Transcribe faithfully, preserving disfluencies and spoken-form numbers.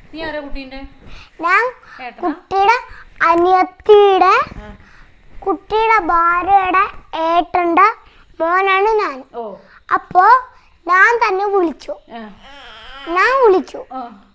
നീ ആരാ കുട്ടീന്റെ? ഞാൻ കുട്ടിയുടെ അനിയത്തിയുടെ കുട്ടിയുടെ ഭാര്യയുടെ ഏട്ടന്റെ മോനാണ് ഞാൻ. അപ്പോ ഞാൻ തന്നെ വിളിച്ചു ഞാൻ വിളിച്ചു